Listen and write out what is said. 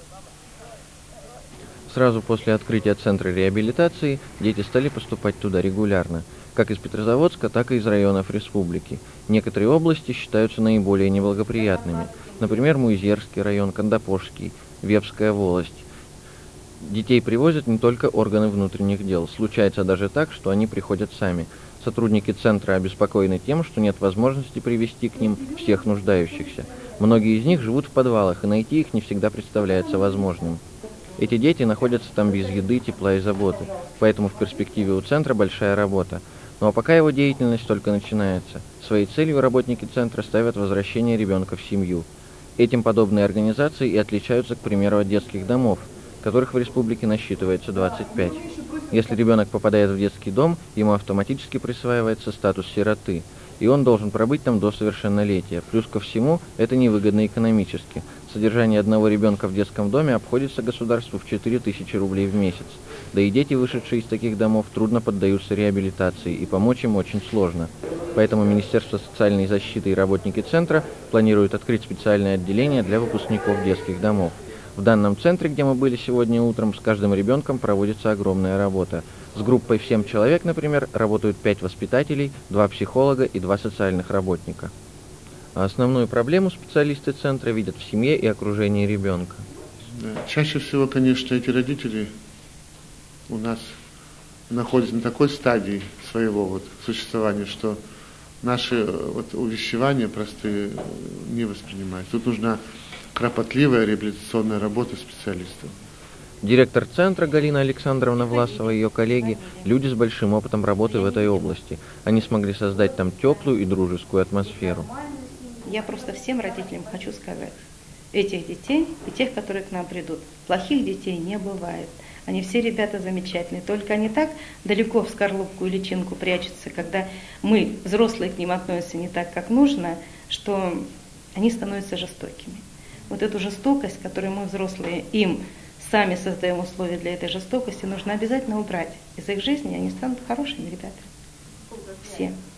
Сразу после открытия центра реабилитации дети стали поступать туда регулярно, как из Петрозаводска, так и из районов республики. Некоторые области считаются наиболее неблагоприятными, например, Муизерский район, Кандапошский, Вепская волость. Детей привозят не только органы внутренних дел, случается даже так, что они приходят сами. Сотрудники центра обеспокоены тем, что нет возможности привести к ним всех нуждающихся. Многие из них живут в подвалах, и найти их не всегда представляется возможным. Эти дети находятся там без еды, тепла и заботы, поэтому в перспективе у центра большая работа. Ну а пока его деятельность только начинается. Своей целью работники центра ставят возвращение ребенка в семью. Этим подобные организации и отличаются, к примеру, от детских домов, которых в республике насчитывается 25. Если ребенок попадает в детский дом, ему автоматически присваивается статус сироты, и он должен пробыть там до совершеннолетия. Плюс ко всему, это невыгодно экономически. Содержание одного ребенка в детском доме обходится государству в 4000 рублей в месяц. Да и дети, вышедшие из таких домов, трудно поддаются реабилитации, и помочь им очень сложно. Поэтому Министерство социальной защиты и работники центра планируют открыть специальное отделение для выпускников детских домов. В данном центре, где мы были сегодня утром, с каждым ребенком проводится огромная работа. С группой в 7 человек, например, работают 5 воспитателей, 2 психолога и 2 социальных работника. А основную проблему специалисты центра видят в семье и окружении ребенка. Да. Чаще всего, конечно, эти родители у нас находятся на такой стадии своего существования, что наши увещевания простые не воспринимаются. Тут нужна кропотливая реабилитационная работа специалистов. Директор центра Галина Александровна Власова и ее коллеги – люди с большим опытом работы в этой области. Они смогли создать там теплую и дружескую атмосферу. Я просто всем родителям хочу сказать, этих детей и тех, которые к нам придут, плохих детей не бывает. Они все ребята замечательные, только они так далеко в скорлупку и личинку прячутся, когда мы, взрослые, к ним относимся не так, как нужно, что они становятся жестокими. Вот эту жестокость, которую мы, взрослые, им сами создаем условия для этой жестокости, нужно обязательно убрать из их жизни, и они станут хорошими ребятами. Все.